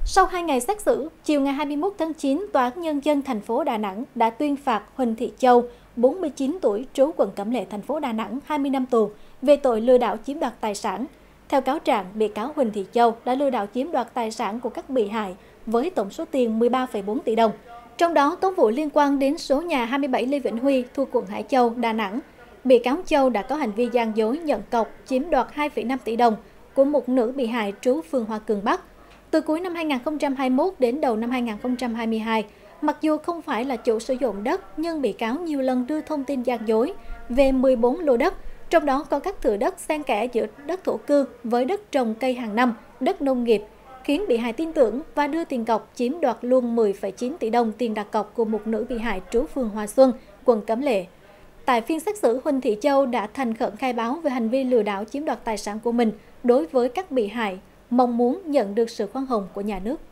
Sau 2 ngày xét xử, chiều ngày 21 tháng 9, Tòa án Nhân dân thành phố Đà Nẵng đã tuyên phạt Huỳnh Thị Châu, 49 tuổi, trú quận Cẩm Lệ, thành phố Đà Nẵng, 20 năm tù về tội lừa đảo chiếm đoạt tài sản. Theo cáo trạng, bị cáo Huỳnh Thị Châu đã lừa đảo chiếm đoạt tài sản của các bị hại với tổng số tiền 13,4 tỷ đồng. Trong đó, tố vụ liên quan đến số nhà 27 Lê Vĩnh Huy thuộc quận Hải Châu, Đà Nẵng. Bị cáo Châu đã có hành vi gian dối nhận cọc chiếm đoạt 2,5 tỷ đồng của một nữ bị hại trú phường Hòa Cường Bắc. Từ cuối năm 2021 đến đầu năm 2022, mặc dù không phải là chủ sử dụng đất, nhưng bị cáo nhiều lần đưa thông tin gian dối về 14 lô đất, trong đó có các thửa đất xen kẽ giữa đất thổ cư với đất trồng cây hàng năm, đất nông nghiệp, khiến bị hại tin tưởng và đưa tiền cọc chiếm đoạt luôn 10,9 tỷ đồng tiền đặt cọc của một nữ bị hại trú phường Hòa Xuân, quận Cẩm Lệ. Tại phiên xét xử, Huỳnh Thị Châu đã thành khẩn khai báo về hành vi lừa đảo chiếm đoạt tài sản của mình đối với các bị hại, mong muốn nhận được sự khoan hồng của nhà nước.